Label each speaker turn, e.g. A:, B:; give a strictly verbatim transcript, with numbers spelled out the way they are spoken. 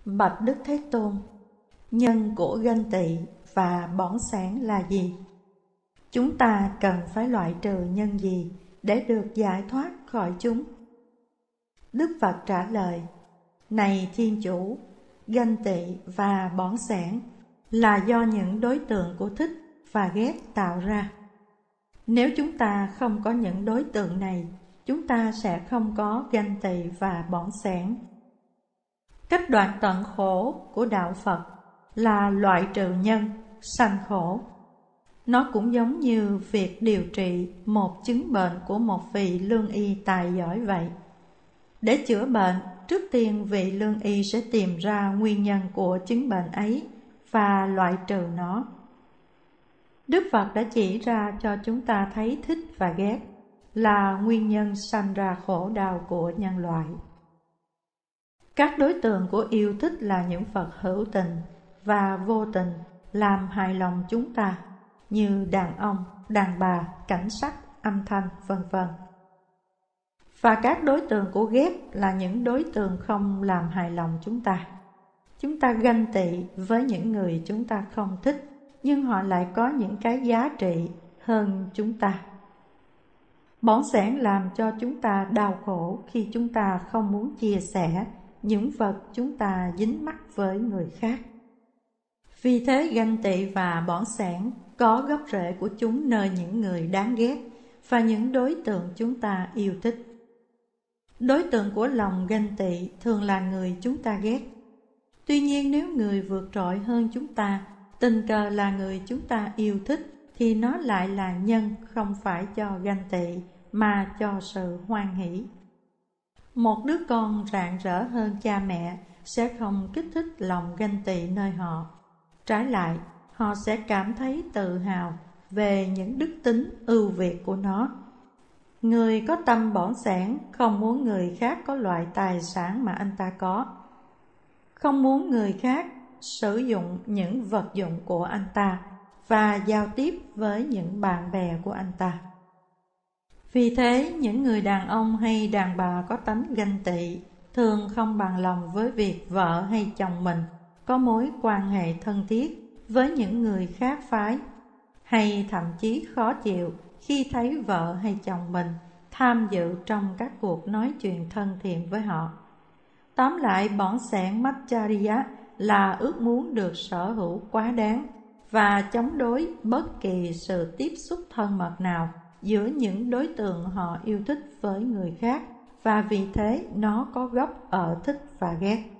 A: Bạch Đức Thế Tôn, nhân của ganh tị và bỏng sẻn là gì? Chúng ta cần phải loại trừ nhân gì để được giải thoát khỏi chúng? Đức Phật trả lời: Này Thiên Chủ, ganh tị và bỏng sẻn là do những đối tượng của thích và ghét tạo ra. Nếu chúng ta không có những đối tượng này, chúng ta sẽ không có ganh tị và bỏng sẻn. Cách đoạn tận khổ của Đạo Phật là loại trừ nhân, sanh khổ. Nó cũng giống như việc điều trị một chứng bệnh của một vị lương y tài giỏi vậy. Để chữa bệnh, trước tiên vị lương y sẽ tìm ra nguyên nhân của chứng bệnh ấy và loại trừ nó. Đức Phật đã chỉ ra cho chúng ta thấy thích và ghét là nguyên nhân sanh ra khổ đau của nhân loại. Các đối tượng của yêu thích là những Phật hữu tình và vô tình làm hài lòng chúng ta, như đàn ông, đàn bà, cảnh sắc, âm thanh, vân vân. Và các đối tượng của ghét là những đối tượng không làm hài lòng chúng ta. Chúng ta ganh tị với những người chúng ta không thích, nhưng họ lại có những cái giá trị hơn chúng ta. Bỏng sẻn làm cho chúng ta đau khổ khi chúng ta không muốn chia sẻ những vật chúng ta dính mắc với người khác. Vì thế ganh tị và bỏng sẻn có gốc rễ của chúng nơi những người đáng ghét và những đối tượng chúng ta yêu thích. Đối tượng của lòng ganh tị thường là người chúng ta ghét. Tuy nhiên nếu người vượt trội hơn chúng ta tình cờ là người chúng ta yêu thích, thì nó lại là nhân không phải cho ganh tị mà cho sự hoan hỷ. Một đứa con rạng rỡ hơn cha mẹ sẽ không kích thích lòng ganh tị nơi họ. Trái lại, họ sẽ cảm thấy tự hào về những đức tính ưu việt của nó. Người có tâm bỏng sẻn không muốn người khác có loại tài sản mà anh ta có, không muốn người khác sử dụng những vật dụng của anh ta và giao tiếp với những bạn bè của anh ta. Vì thế, những người đàn ông hay đàn bà có tánh ganh tị thường không bằng lòng với việc vợ hay chồng mình có mối quan hệ thân thiết với những người khác phái, hay thậm chí khó chịu khi thấy vợ hay chồng mình tham dự trong các cuộc nói chuyện thân thiện với họ. Tóm lại, bỏng sẻn Macchariya là ước muốn được sở hữu quá đáng và chống đối bất kỳ sự tiếp xúc thân mật nào giữa những đối tượng họ yêu thích với người khác, và vì thế nó có gốc ở thích và ghét.